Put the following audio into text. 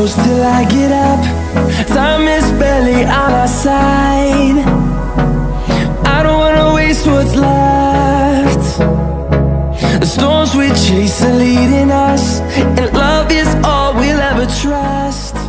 close till I get up. Time is barely on our side. I don't wanna waste what's left. The storms we chase are leading us, and love is all we'll ever trust.